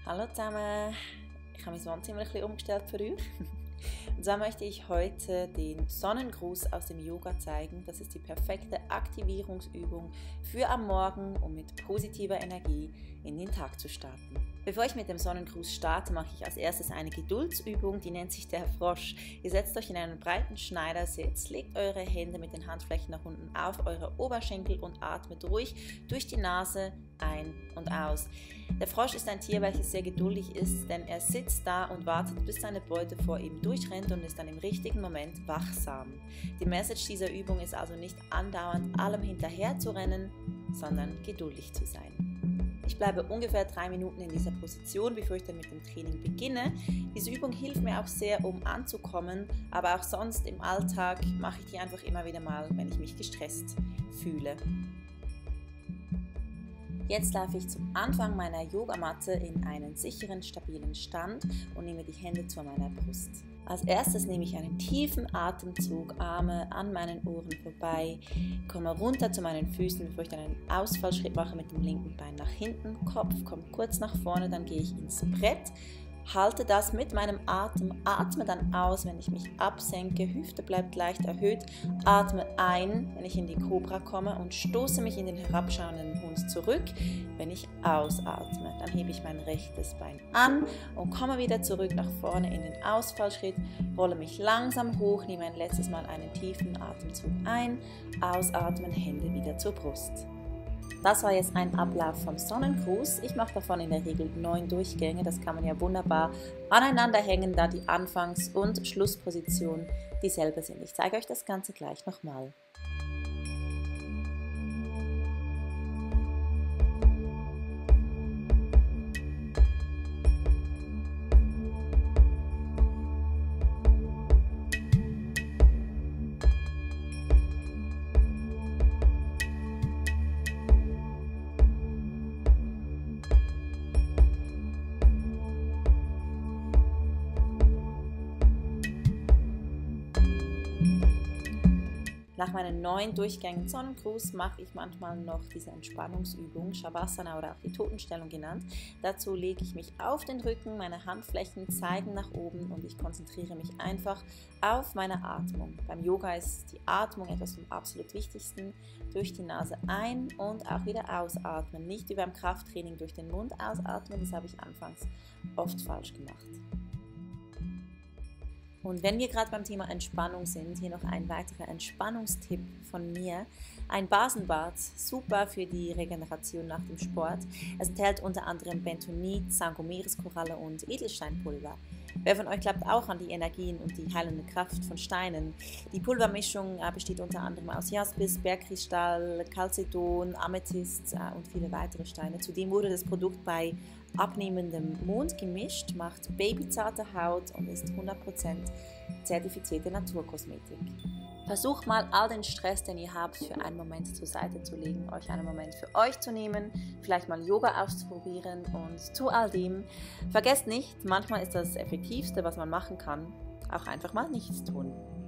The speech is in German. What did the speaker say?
Hallo zusammen, ich habe mein Wohnzimmer ein bisschen umgestellt für euch. Und zwar möchte ich heute den Sonnengruß aus dem Yoga zeigen. Das ist die perfekte Aktivierungsübung für am Morgen, um mit positiver Energie in den Tag zu starten. Bevor ich mit dem Sonnengruß starte, mache ich als erstes eine Geduldsübung, die nennt sich der Frosch. Ihr setzt euch in einen breiten Schneidersitz, legt eure Hände mit den Handflächen nach unten auf eure Oberschenkel und atmet ruhig durch die Nase ein und aus. Der Frosch ist ein Tier, welches sehr geduldig ist, denn er sitzt da und wartet, bis seine Beute vor ihm durchrennt und ist dann im richtigen Moment wachsam. Die Message dieser Übung ist also nicht andauernd allem hinterher zu rennen, sondern geduldig zu sein. Ich bleibe ungefähr 3 Minuten in dieser Position, bevor ich dann mit dem Training beginne. Diese Übung hilft mir auch sehr, um anzukommen, aber auch sonst im Alltag mache ich die einfach immer wieder mal, wenn ich mich gestresst fühle. Jetzt laufe ich zum Anfang meiner Yogamatte in einen sicheren, stabilen Stand und nehme die Hände zu meiner Brust. Als erstes nehme ich einen tiefen Atemzug, Arme an meinen Ohren vorbei, komme runter zu meinen Füßen, bevor ich dann einen Ausfallschritt mache mit dem linken Bein nach hinten, Kopf kommt kurz nach vorne, dann gehe ich ins Brett. Halte das mit meinem Atem, atme dann aus, wenn ich mich absenke, Hüfte bleibt leicht erhöht, atme ein, wenn ich in die Kobra komme und stoße mich in den herabschauenden Hund zurück, wenn ich ausatme. Dann hebe ich mein rechtes Bein an und komme wieder zurück nach vorne in den Ausfallschritt, rolle mich langsam hoch, nehme ein letztes Mal einen tiefen Atemzug ein, ausatmen, Hände wieder zur Brust. Das war jetzt ein Ablauf vom Sonnengruß. Ich mache davon in der Regel 9 Durchgänge. Das kann man ja wunderbar aneinander hängen, da die Anfangs- und Schlusspositionen dieselbe sind. Ich zeige euch das Ganze gleich nochmal. Nach meinen 9 Durchgängen Sonnengruß mache ich manchmal noch diese Entspannungsübung, Shavasana oder auch die Totenstellung genannt. Dazu lege ich mich auf den Rücken, meine Handflächen zeigen nach oben und ich konzentriere mich einfach auf meine Atmung. Beim Yoga ist die Atmung etwas vom absolut Wichtigsten. Durch die Nase ein und auch wieder ausatmen. Nicht wie beim Krafttraining durch den Mund ausatmen, das habe ich anfangs oft falsch gemacht. Und wenn wir gerade beim Thema Entspannung sind, hier noch ein weiterer Entspannungstipp von mir. Ein Basenbad, super für die Regeneration nach dem Sport. Es enthält unter anderem Bentonit, Sangomeres-Koralle und Edelsteinpulver. Wer von euch glaubt auch an die Energien und die heilende Kraft von Steinen? Die Pulvermischung besteht unter anderem aus Jaspis, Bergkristall, Chalcedon, Amethyst und viele weitere Steine. Zudem wurde das Produkt bei abnehmendem Mond gemischt, macht babyzarte Haut und ist 100% zertifizierte Naturkosmetik. Versucht mal all den Stress, den ihr habt, für einen Moment zur Seite zu legen, euch einen Moment für euch zu nehmen, vielleicht mal Yoga auszuprobieren und zu all dem, vergesst nicht, manchmal ist das Effektivste, was man machen kann, auch einfach mal nichts tun.